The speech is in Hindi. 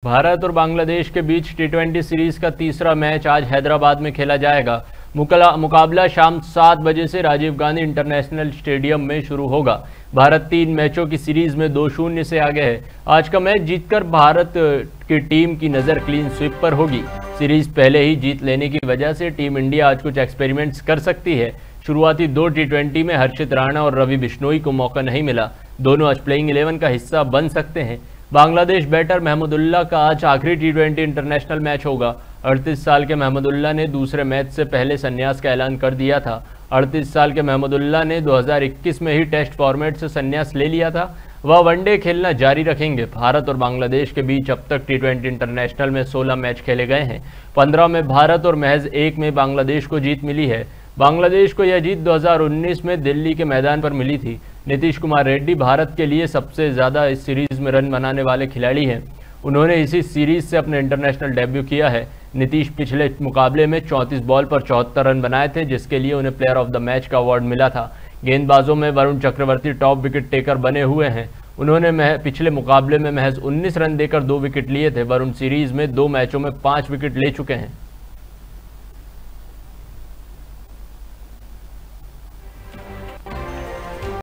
भारत और बांग्लादेश के बीच टी20 सीरीज का तीसरा मैच आज हैदराबाद में खेला जाएगा। मुकाबला शाम 7 बजे से राजीव गांधी इंटरनेशनल स्टेडियम में शुरू होगा। भारत 3 मैचों की सीरीज में 2-0 से आगे है। आज का मैच जीतकर भारत की टीम की नज़र क्लीन स्वीप पर होगी। सीरीज पहले ही जीत लेने की वजह से टीम इंडिया आज कुछ एक्सपेरिमेंट्स कर सकती है। शुरुआती 2 टी20 में हर्षित राणा और रवि बिश्नोई को मौका नहीं मिला। दोनों आज प्लेइंग 11 का हिस्सा बन सकते हैं। बांग्लादेश बैटर महमूदुल्लाह का आज आखिरी टी20 इंटरनेशनल मैच होगा। 38 साल के महमूदुल्लाह ने दूसरे मैच से पहले संन्यास का ऐलान कर दिया था। 38 साल के महमूदुल्लाह ने 2021 में ही टेस्ट फॉर्मेट से संन्यास ले लिया था। वह वनडे खेलना जारी रखेंगे। भारत और बांग्लादेश के बीच अब तक टी20 इंटरनेशनल में 16 मैच खेले गए हैं। 15 में भारत और महज 1 में बांग्लादेश को जीत मिली है। बांग्लादेश को यह जीत 2019 में दिल्ली के मैदान पर मिली थी। नीतीश कुमार रेड्डी भारत के लिए सबसे ज़्यादा इस सीरीज़ में रन बनाने वाले खिलाड़ी हैं। उन्होंने इसी सीरीज़ से अपने इंटरनेशनल डेब्यू किया है। नीतीश पिछले मुकाबले में 34 बॉल पर 74 रन बनाए थे, जिसके लिए उन्हें प्लेयर ऑफ द मैच का अवार्ड मिला था। गेंदबाजों में Varun Chakravarthy top wicket taker बने हुए हैं। उन्होंने पिछले मुकाबले में महज 19 रन देकर 2 विकेट लिए थे। वरुण सीरीज़ में 2 मैचों में 5 विकेट ले चुके हैं।